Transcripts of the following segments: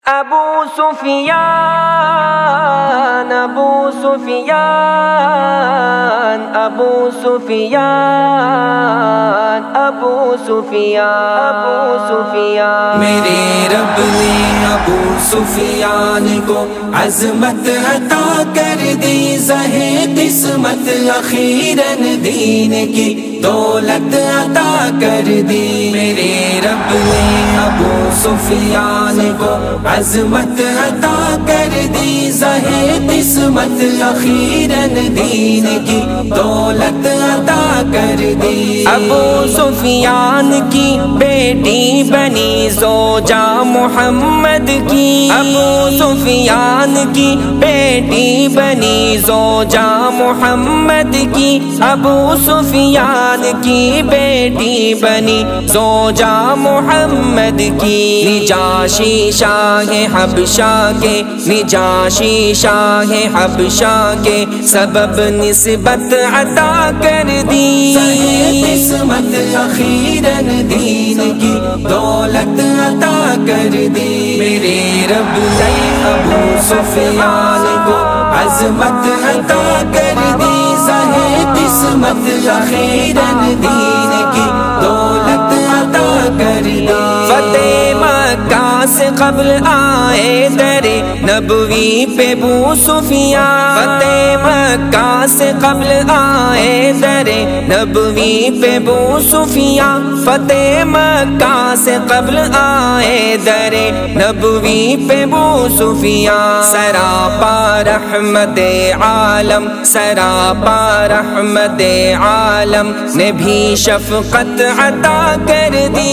ابو سفیان ابو سفیان ابو سفیان ابو سفیان ابو سفیان میرے رب نے ابو سفیان کو عظمت عطا کر دی، زہے قسمت اخیراً دین کی دولت عطا کر دی۔ میرے رب نے ابو سفیان کو عظمت عطا کر دی، زہے قسمت اخیراً دین کی دولت عطا کر دی۔ ابو سفیان کی بیٹی بنی زوجہ محمد کی، ابو سفیان کی بیٹی بنی زوجہ محمد کی، ابو سفیان کی بیٹی بنی زوجہ محمد کی۔ نجاشی شاہ حبشہ کے، نجاشی شاہ حبشہ کے سبب نسبت عطا کر دی، قسمت اخیراً دین کی دولت عطا کر دی۔ میرے رب نے ابو سفیان کو عظمت عطا کر دی، زہے قسمت اخیراً دین کی دولت عطا کر دی۔ فتح مکہ سے قبل آئے در نبوی پہ ابو سفیان، فتح مکہ سے قبل آئے در نبوی پہ ابو سفیان، فتح مکہ سے قبل آئے در نبوی پہ ابو سفیان۔ سراپا رحمت عالم، سراپا رحمت عالم نے بھی شفقت عطا کر دی،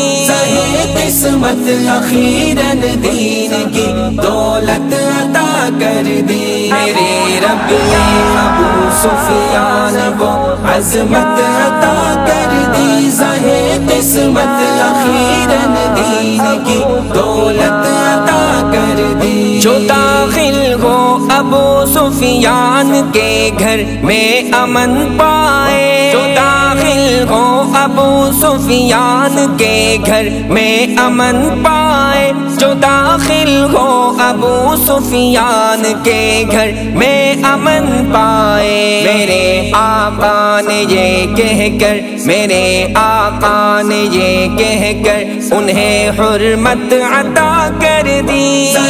قسمت اخیراً دین کی دولت عطا کر دی۔ میرے رب نے ابو سفیان کو عظمت عطا کر دی، زہے قسمت اخیراً دین کی دولت عطا کر دی۔ جو داخل ہو ابو سفیان کے گھر میں امن پائے، جو داخل ہو ابو سفیان کے گھر میں امن پائے، جو داخل ہو ابو سفیان کے گھر میں امن پائے۔ میرے آقا نے یہ کہہ کر، میرے آقا نے یہ کہہ کر انہیں حرمت عطا کر دی،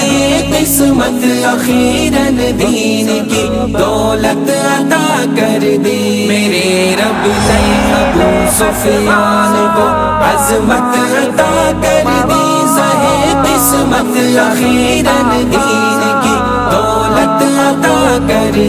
قسمت اخیراً دین کی دولت عطا کر دی۔ میرے رب نے ابو سفیان کو عظمت عطا کر دی، زہے قسمت اخیراً دین کی دولت عطا کر دی۔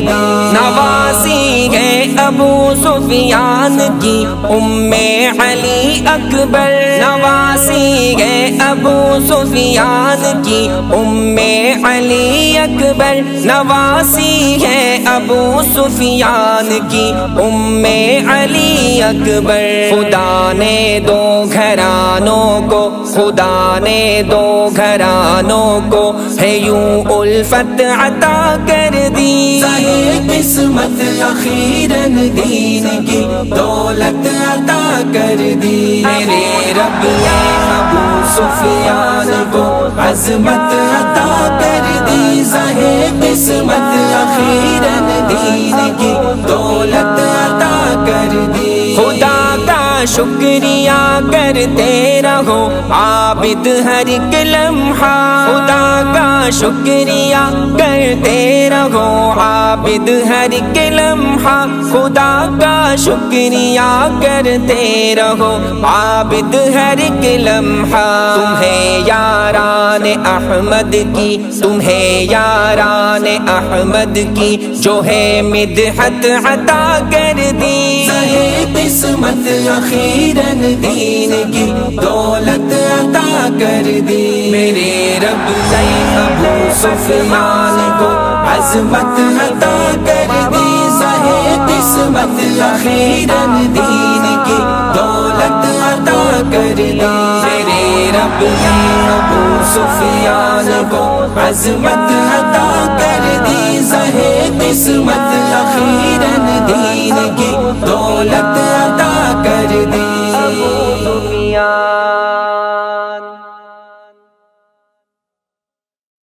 نواسی ہے ابو سفیان کی ام علی اکبر، نواسی ہے ابو سفیان کی ام علی اکبر، نواسی ہے ابو سفیان کی ام علی اکبر۔ خدا نے دو گھرانوں کو، خدا نے دو گھرانوں کو ہے یوں الفت عطا کر دی، قسمت اخیراً دین کی دولت عطا کر دی۔ میرے رب نے ابو سفیان کو عظمت عطا کر دی، زہے قسمت اخیراً دین کی دولت عطا کر دی۔ خدا کا شکریہ کرتے رہو عابد ہر ایک لمحہ، خدا کا شکریہ کرتے رہو عابد ہر ایک لمحہ، خدا کا شکریہ کرتے رہو عابد ہر ایک لمحہ۔ تمہیں یاران احمد کی، تمہیں یاران احمد کی جو ہے مدحت عطا کر دی، قسمت اخیراً دین کی دولت عطا کر دی۔ میرے رب نے ابو سفیان کو عظمت عطا کر دی، زہے قسمت اخیراً دین کی دولت عطا کر دی۔ میرے رب نے ابو سفیان کو عظمت عطا کر دی، زہے قسمت اخیراً دین کی دولت عطا کر دی۔